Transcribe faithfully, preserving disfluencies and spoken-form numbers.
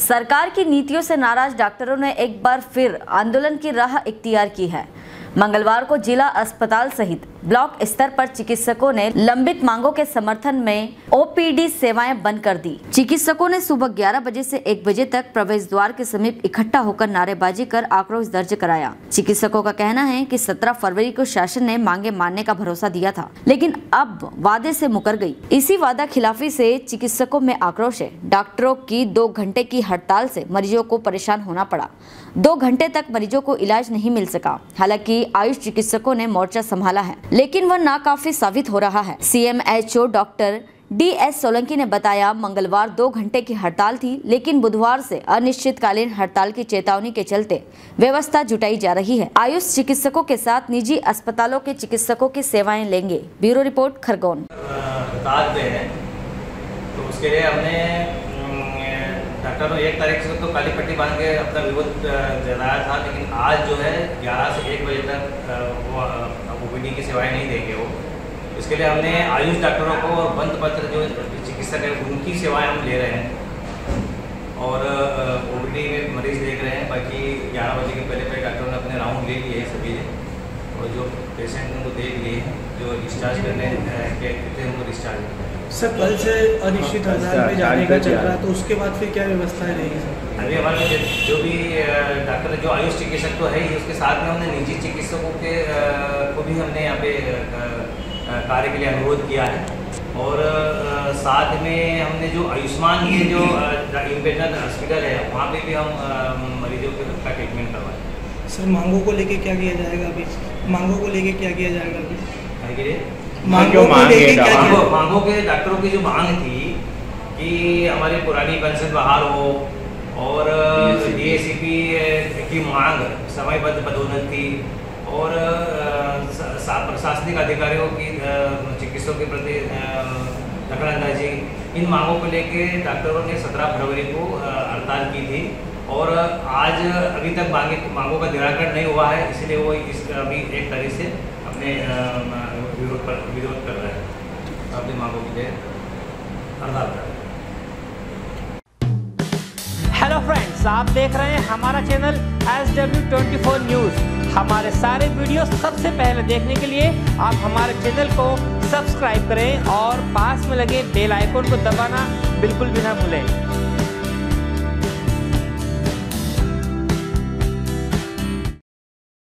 सरकार की नीतियों से नाराज डॉक्टरों ने एक बार फिर आंदोलन की राह इख्तियार की है। मंगलवार को जिला अस्पताल सहित ब्लॉक स्तर पर चिकित्सकों ने लंबित मांगों के समर्थन में ओपीडी सेवाएं बंद कर दी। चिकित्सकों ने सुबह ग्यारह बजे से एक बजे तक प्रवेश द्वार के समीप इकट्ठा होकर नारेबाजी कर आक्रोश दर्ज कराया। चिकित्सकों का कहना है कि सत्रह फरवरी को शासन ने मांगे मानने का भरोसा दिया था, लेकिन अब वादे से मुकर गई। इसी वादा खिलाफी से चिकित्सकों में आक्रोश है। डॉक्टरों की दो घंटे की हड़ताल से मरीजों को परेशान होना पड़ा। दो घंटे तक मरीजों को इलाज नहीं मिल सका। हालांकि आयुष चिकित्सकों ने मोर्चा संभाला है, लेकिन वह नाकाफी साबित हो रहा है। CMHO doctor D S Solanki ने बताया, मंगलवार दो घंटे की हड़ताल थी, लेकिन बुधवार से अनिश्चितकालीन हड़ताल की चेतावनी के चलते व्यवस्था जुटाई जा रही है। आयुष चिकित्सकों के साथ निजी अस्पतालों के चिकित्सकों की सेवाएं लेंगे। Bureau report Khargone. तो उसके लिए हमने डॉक्टरों एक तारीख से तो काली पट्टी बांध के अपना विरोध जताया था, लेकिन आज जो है ग्यारह से एक बजे तक वो ओपीडी की सेवाएं नहीं देंगे वो। इसके लिए हमने आयुष डॉक्टरों को और बंद पत्र जो चिकित्सक है उनकी सेवाएं हम ले रहे हैं और ओपीडी में मरीज देख रहे हैं। बाकी ग्यारह बजे के पहले पहले डॉक्टरों ने अपने राउंड ले लिए हैं सभी, और जो पेशेंट उनको देख लिए हैं, जो डिस्चार्ज करने के थे उनको डिस्चार्ज। सर, कल से अनिश्चित हड़ताल में जाने का चल रहा है, तो उसके बाद फिर क्या व्यवस्थाएं रहेगी सर? अभी हमारे जो भी डॉक्टर जो आयुष चिकित्सक तो है ही, उसके साथ में हमने निजी चिकित्सकों के को भी हमने यहाँ पे कार्य के लिए अनुरोध किया है, और साथ में हमने जो आयुष्मान के जो इंपेशेंट हॉस्पिटल है वहाँ पे भी हम मरीजों का ट्रीटमेंट करवाएं। सर, मांगों को लेके क्या किया जाएगा अभी? मांगों को लेके क्या किया जाएगा अभी? मांगों को लेके क्या किया? मांगों के डॉक्टरों की जो मांग थी कि हमारी पुरानी पेंशन बहाल हो, और डीएसीपी की मांग समयबद्ध पदोन्नति, और प्रशासनिक अधिकारियों की चिकित्सकों के प्रति दखलअंदाजी, इन मांगों को लेके डॉक्टरों ने सत्रह फरवरी को हड़ताल की थी, और आज अभी तक मांगे मांगों का निराकरण नहीं हुआ है। इसलिए वो इस अभी एक तारीख से अपने विरोध कर विरोध कर रहे हैं, अपनी मांगों के लिए हड़ताल कर रहे हैं। हेलो फ्रेंड्स, आप देख रहे हैं हमारा channel S W twenty four news. हमारे सारे वीडियो सबसे पहले देखने के लिए आप हमारे चैनल को सब्सक्राइब करें और पास में लगे बेल आइकन को दबाना बिल्कुल भी ना भूलें।